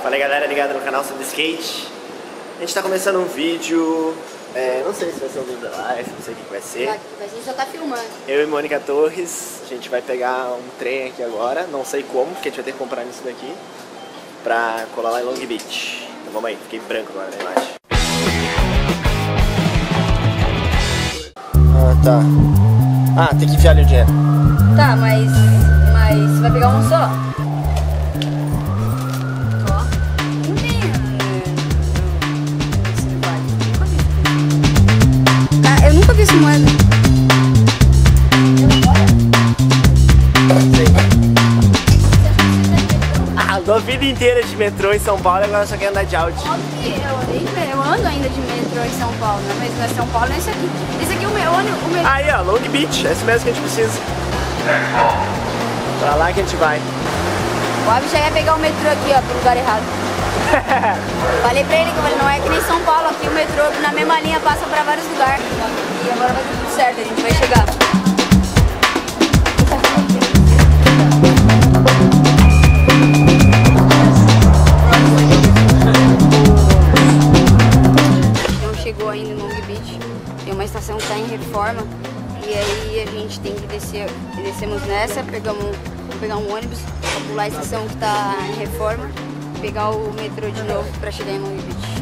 Fala aí galera, ligada no canal sobre skate. A gente tá começando um vídeo, não sei se vai ser um vídeo da live, não sei o que vai ser. A gente só tá filmando. Eu e Mônica Torres, a gente vai pegar um trem aqui agora, não sei como, porque a gente vai ter que comprar isso daqui pra colar lá em Long Beach. Então vamos aí, fiquei branco agora na imagem. Ah, tá. Ah, tem que enfiar ali o dinheiro. Tá, mas você vai pegar um só? Não tem. Eu nunca vi essa moeda. Ah, a vida inteira de metrô em São Paulo, agora só quer andar de Audi. Eu ando ainda de metrô em São Paulo, né? Mas não é São Paulo, é esse aqui. Esse aqui é o meu ônibus. Aí ó, Long Beach, é isso mesmo que a gente precisa. Pra lá que a gente vai. O Abi já ia pegar o metrô aqui, ó, pro lugar errado. Falei pra ele que não é que nem São Paulo, aqui o metrô na mesma linha passa pra vários lugares. E agora vai dar tudo certo, a gente vai chegar. Não chegou ainda em Long Beach, tem uma estação que tá em reforma. E aí a gente tem que descer, descemos nessa, vamos pegar um ônibus, pular a estação que está em reforma, pegar o metrô de novo para chegar em Long Beach.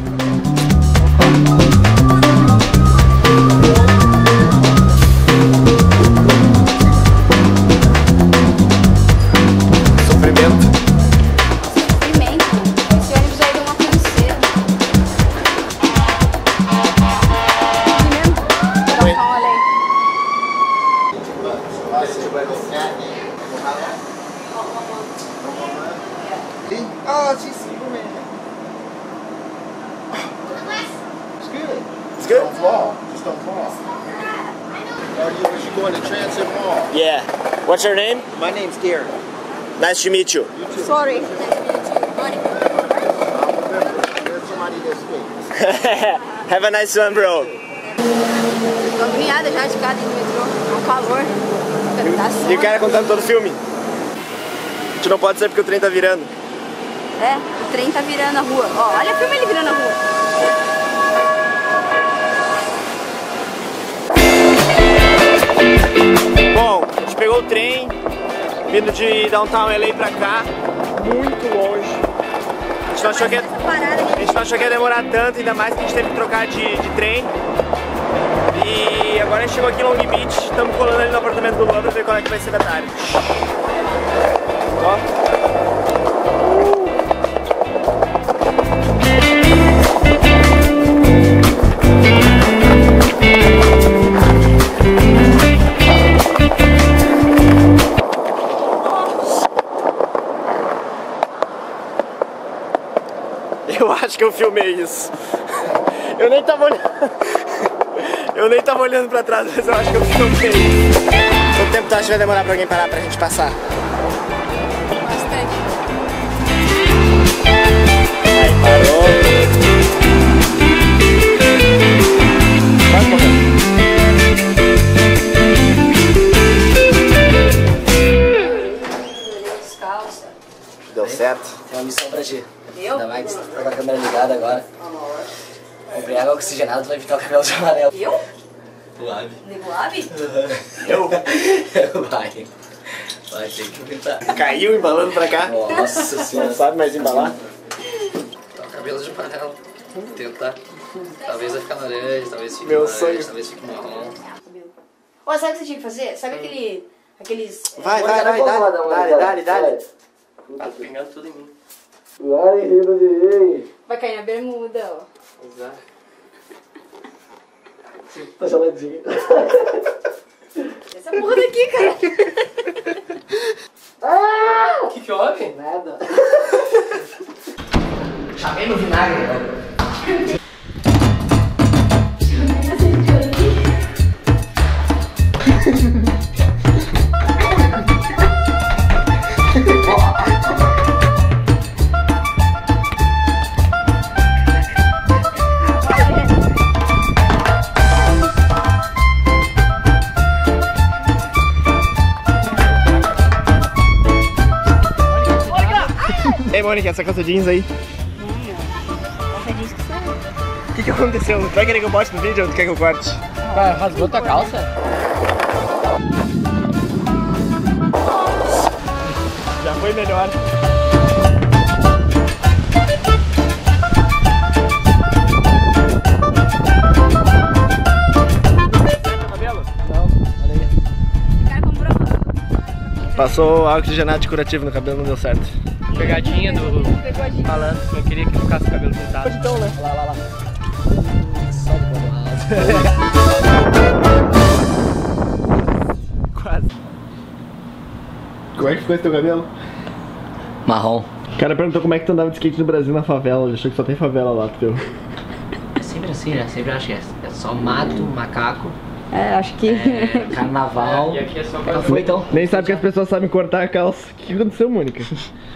Sofrimento. Esse ônibus aí deu uma canseira. Aqui mesmo? Olha aí. Oh, she's Superman. It's good. It's good? Don't fall. Just don't fall. Are you going to Transit Mall? Yeah. What's your name? My name's Gary. Nice to meet you. Sorry. There's somebody that skates. Have a nice one, bro. Tô agoniada já de cada metrô, é um calor. Tá E o cara contando todo o filme. A gente não pode ser porque o trem tá virando. É, o trem tá virando a rua. Ó, olha, filma ele virando a rua. Bom, a gente pegou o trem, vindo de Downtown LA pra cá, muito longe. A gente não achou que ia demorar tanto, ainda mais que a gente teve que trocar de trem. E agora a gente chegou aqui em Long Beach, estamos colando ali no apartamento do Luan pra ver qual é que vai ser da tarde. Ó. Eu acho que eu filmei isso. Eu nem tava olhando pra trás, mas eu acho que eu filmei. Quanto tempo tu acha que vai demorar pra alguém parar pra gente passar? Bastante. Aí, parou. Vai correr. Descalça. Deu certo? Tem uma missão pra ti. Eu? Ainda mais que você tá com a câmera ligada agora. Comprei água oxigenada, tu vai ficar o cabelo de amarelo. Eu? O Abi. Nego Abi? Eu? Vai ter que pintar. Caiu embalando pra cá? Nossa Não senhora. sabe mais embalar? Tá o cabelo de amarelo. Tentar. Talvez vai ficar laranja, talvez fique Meu laranja, sonho. talvez fique marrom. Ó, sabe o que você tinha que fazer? Sabe aqueles... Vai, dá-lhe. Tá pingando tudo em mim. Vai rindo de mim. Vai cair na bermuda, ó. Exato. Tá geladinho. Essa porra daqui, cara. O que houve? Nada. Chamei no vinagre. Mônica, essa calça jeans aí? Não, meu. Calça jeans que saiu. O que aconteceu? Tu vai querer que eu bote no vídeo ou tu quer que eu corte? Cara, rasgou tua calça? Já foi melhor. Passou álcool oxigenado de curativo no cabelo, não deu certo. Pegadinha do malandro, eu queria que ficasse o cabelo pintado. Então, né? Lá. Quase. Como é que ficou esse teu cabelo? Marrom. O cara perguntou como é que tu andava de skate no Brasil na favela, ele achou que só tem favela lá pro teu. É sempre assim, né? Sempre acho que é só mato, macaco. É, acho que... Carnaval. E aqui é só Ela foi então? Nem sabe que as pessoas sabem cortar a calça. O que aconteceu, Mônica?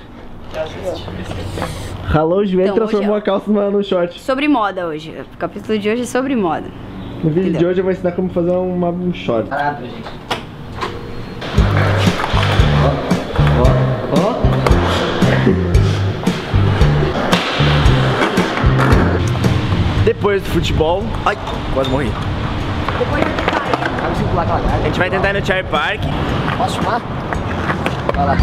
Ralou o joelho e Então, transformou hoje a calça num short. Sobre moda hoje. O capítulo de hoje é sobre moda. No vídeo Entendeu? de hoje eu vou ensinar como fazer um short. Parado, gente. Depois do futebol... Ai, quase morri. A gente vai tentar ir no Cherry Park. Posso chamar? Vai lá.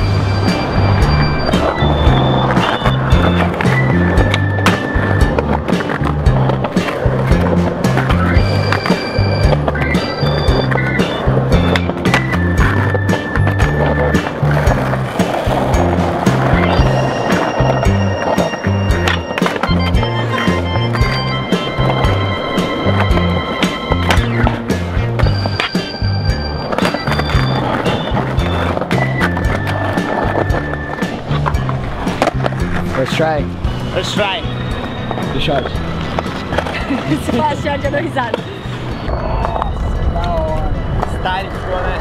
Let's try. Let's try. The shot. Se faz short, eu dou risada. Da hora. Style ficou, né?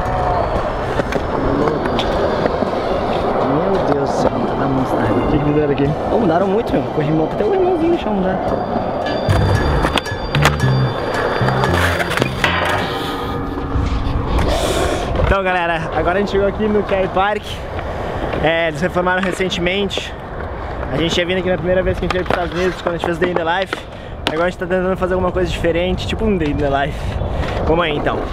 Meu Deus do céu, não tá dando muito style. O que fizeram aqui? Oh, mudaram muito, meu. Hoje monta até o irmãozinho no chão mudar. Então, galera, agora a gente chegou aqui no Cherry Park. Eles reformaram recentemente. A gente tinha vindo aqui na primeira vez que a gente veio para os Estados Unidos, quando a gente fez Day in the Life. Agora a gente tá tentando fazer alguma coisa diferente, tipo um Day in the Life. Vamos aí, então.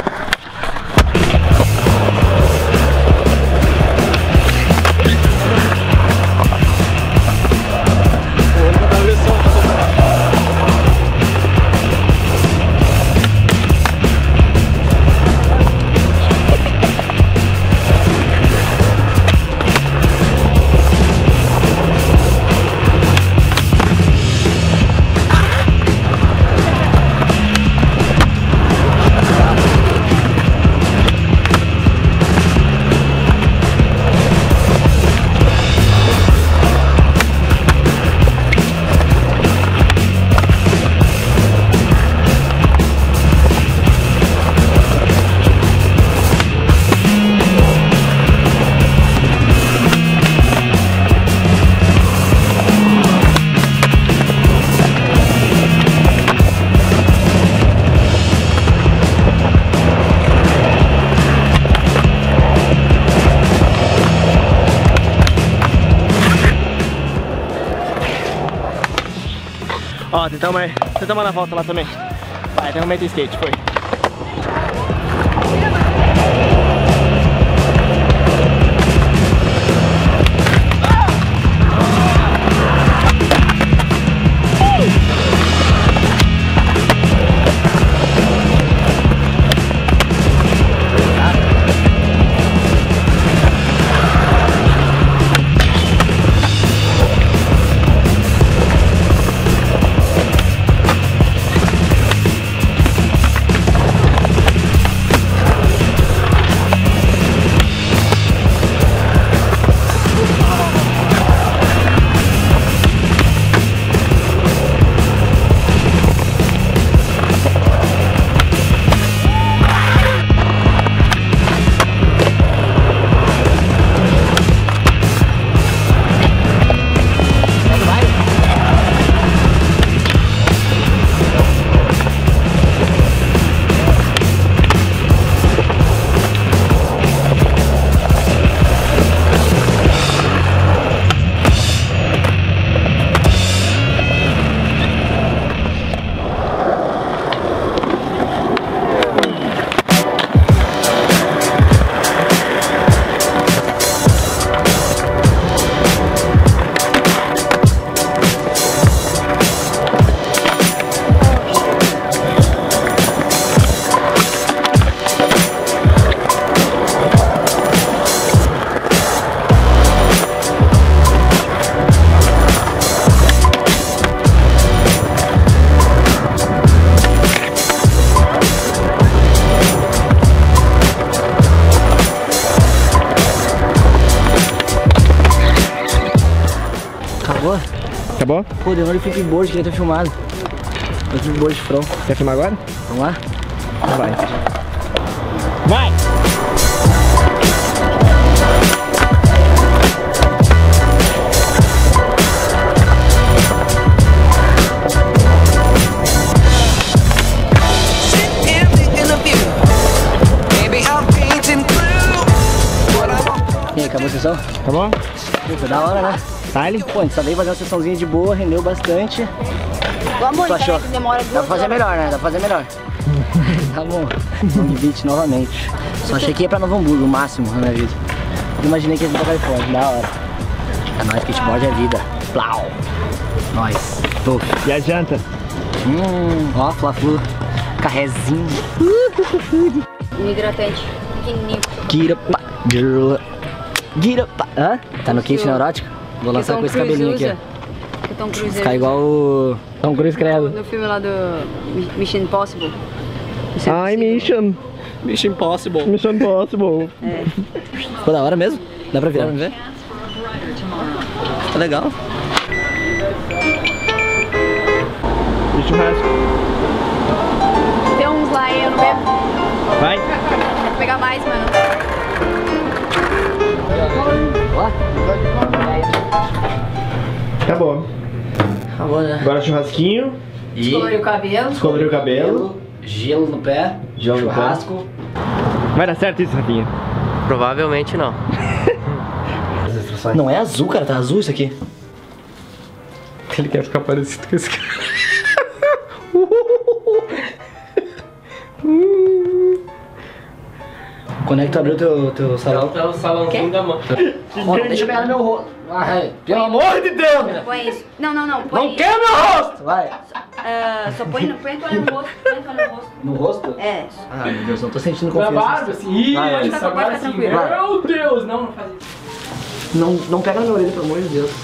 Ó, tentamos na volta lá também. Vai, tem um meio skate, foi. Acabou? Pô, deu hora de Flip Board, queria ter filmado. Eu Flip Board de front. Quer filmar agora? Vamos lá? Vai. Vai! E aí, acabou a sessão? Tá bom? Pô, foi da hora, né? Style? Pô, a gente só veio fazer uma sessãozinha de boa, rendeu bastante. Vamos, Tu achou? que demora 2 Dá pra fazer horas. melhor, né? Dá pra fazer melhor. Tá bom. Long Beach novamente. Só achei que ia pra Novo Hamburgo, o máximo na minha vida. Eu imaginei que ia vir pra Califórnia, da hora. É nóis, skateboard é vida. Plau. Nós. E a janta? Ó, fla-flu. Carrezinho. Um hidratante pequenininho. Get up, girl. Get up. Hã? Tá no kit neurótico? Vou lançar com esse cabelinho aqui, ó. Que o Tom Cruise Ficar igual o Tom Cruise, credo. no filme lá do Mission Impossible. Ai, Mission. Mission Impossible. Mission Impossible. É. Ficou da hora mesmo? Dá pra virar pra me ver? Tá legal. E churrasco? Tem uns lá aí, eu não bebo. Vai. Vou pegar mais, mano. Ó. Acabou. Acabou, né? Agora churrasquinho. E Descolorir o cabelo. Descolorir o cabelo. Gelo no pé. Gelo no pé. Churrasco. Vai dar certo isso, Rafinha? Provavelmente não. Não é azul, cara. Tá azul isso aqui. Ele quer ficar parecido com esse cara. Quando é que tu abriu teu salão? É o salãozinho da mão. Ó, deixa eu pegar no meu rosto. Vai. Pelo amor de Deus! Põe isso. Não, não, não. Põe Não quer meu rosto! Vai. Só põe a toalha no rosto. Põe a toalha no rosto. No rosto? É. Ah, meu Deus, não tô sentindo Na confiança. barba, assim, Vai, isso, vai. agora Fica sim. tranquilo. Meu Deus, não faz isso. Não pega na minha orelha, pelo amor de Deus.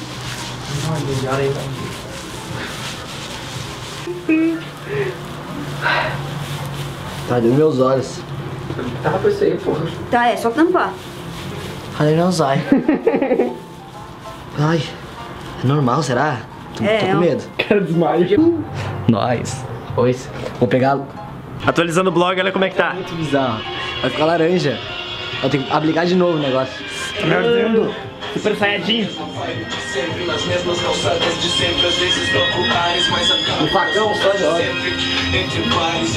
Tá dentro dos meus olhos. Tava isso aí, porra. Tá, é só tampar. Cadê meus olhos? Ai, é normal, será? Tô com medo. Cara, desmaio. Nós. Pois. Vou pegar. Atualizando o blog, olha como é que tá. Muito bizarro. Vai ficar laranja. Eu tenho que aplicar de novo o negócio. Meu Deus. Super saiadinho. Sempre nas mesmas calçadas de sempre, às vezes troco ares, mas acabo O facão só de ódio. entre pares.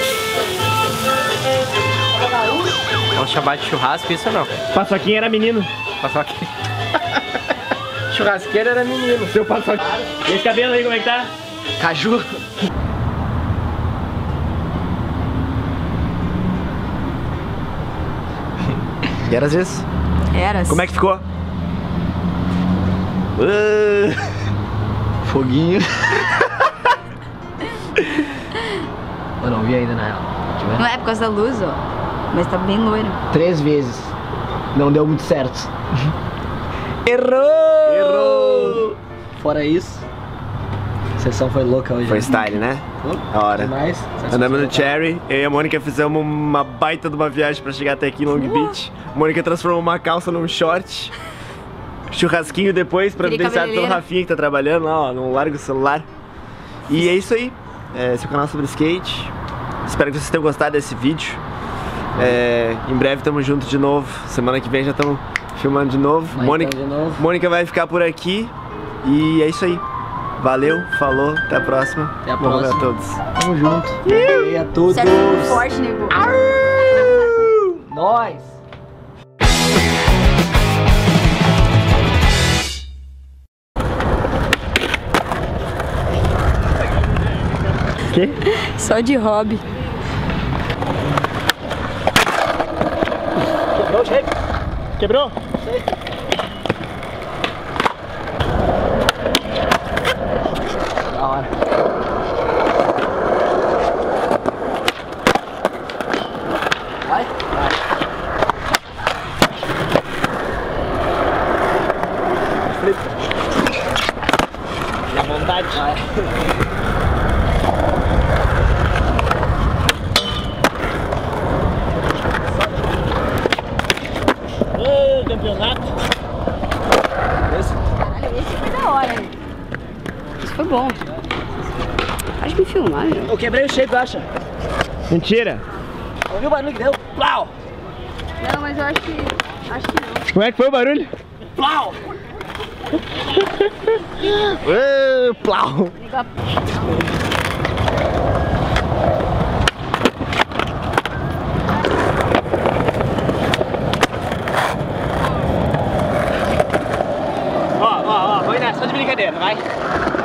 É um shabat de churrasco, isso não? Paçoquinha era menino. Paçoquinha. Churrasqueiro era menino. Seu paçoquinha. E esse cabelo aí, como é que tá? Caju. E era isso? Era. Como é que ficou? Foguinho. Eu não vi ainda na real. Deixa eu ver. Não é por causa da luz, ó. Mas tá bem loiro. 3 vezes. Não deu muito certo. Errou! Errou! Fora isso, a sessão foi louca hoje. Foi style, né? Da hora. Demais. Andamos no Cherry, eu e a Mônica fizemos uma baita de uma viagem pra chegar até aqui em Long Beach. A Mônica transformou uma calça num short. Churrasquinho depois, providenciado pelo Rafinha que tá trabalhando lá, ó, não larga o celular. E é isso aí. Esse é o canal sobre skate. Espero que vocês tenham gostado desse vídeo. Em breve tamo junto de novo. Semana que vem já estamos filmando de novo. Mônica vai ficar por aqui. E é isso aí. Valeu, falou, até a próxima. Até a Bom próxima. a todos. Tamo junto. E a todos. Você é muito forte, nego. Nós. Que? Só de hobby. Quebrou o shape? Quebrou? Da hora. Vai? Vai. E a vontade. Campeonato. Caralho, esse foi da hora, hein? Foi bom. Pode me filmar, meu. Eu quebrei o shape, acha? Mentira. Ouviu o barulho que deu? Plau! Não, mas eu acho que não. Como é que foi o barulho? Plau! Plau. Ó, vai nessa, só de brincadeira, vai.